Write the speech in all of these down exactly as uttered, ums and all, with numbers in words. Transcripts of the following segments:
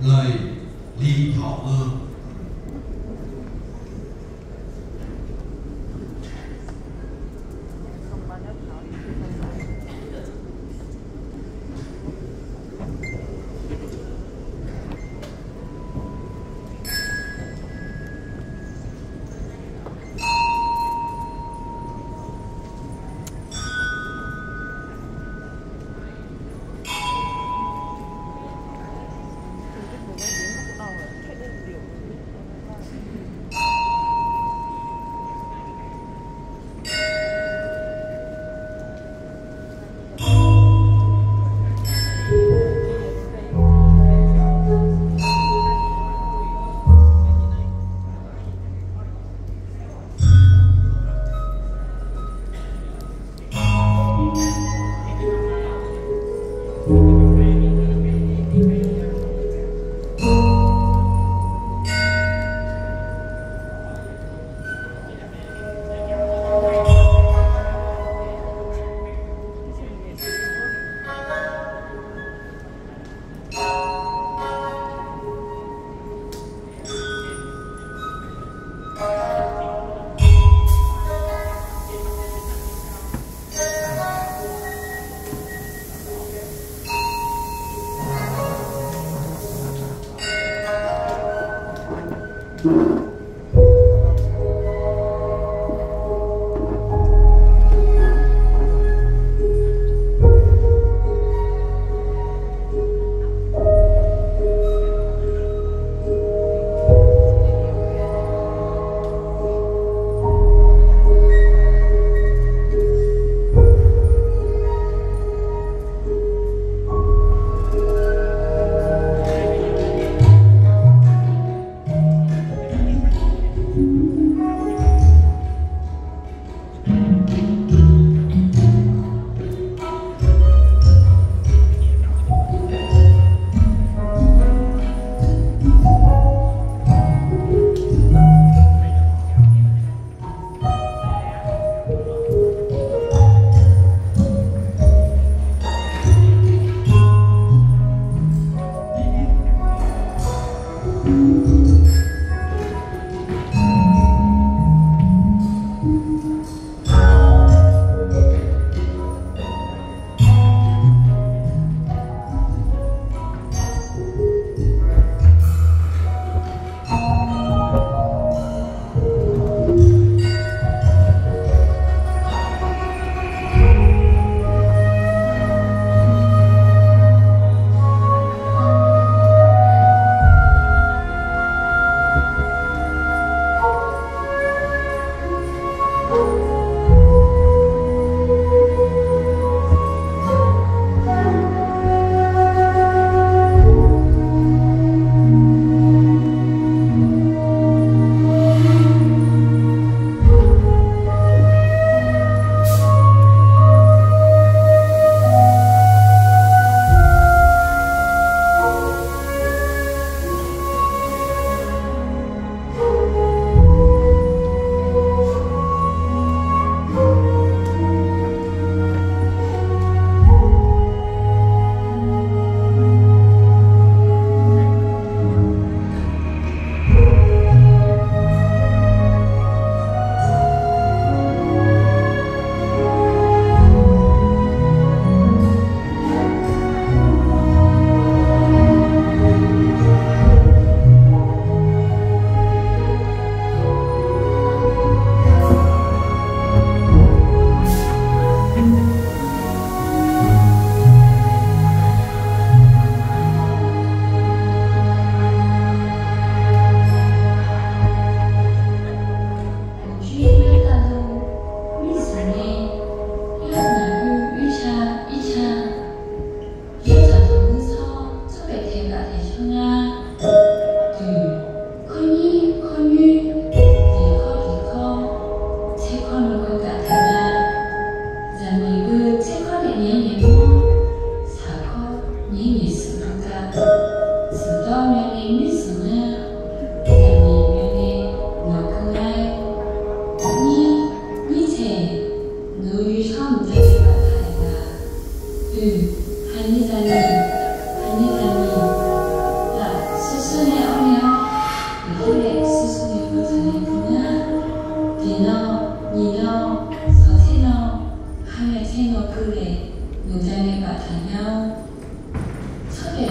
lời Lý Thọ Ương.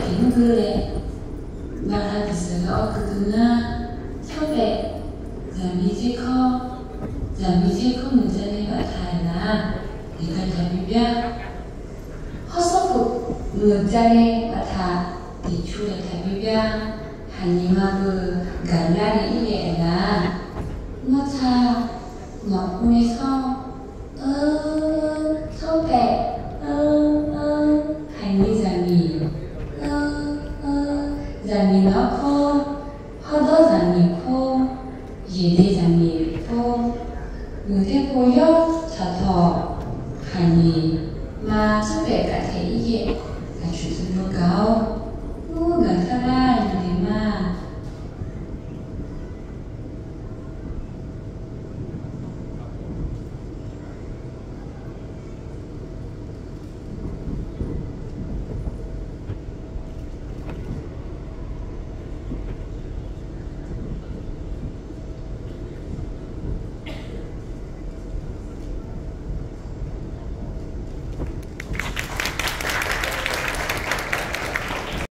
tiếng cười mà là cái sự ở cái thứ na sau về giảm đi chơi kho giảm đi chơi kho mình ra đây bạn thải là thì cần phải biết biết họ sắp phục người ra đây bạn thải thì chú là phải biết biết hành như mà vừa gần ra đi nhẹ là nó cha nó cũng sao ơ sau về ơ ơ hành như giảm đi ơ ơ giảm đi nó khô họ đó giảm đi khô gì đây giảm đi khô người thế cô yếu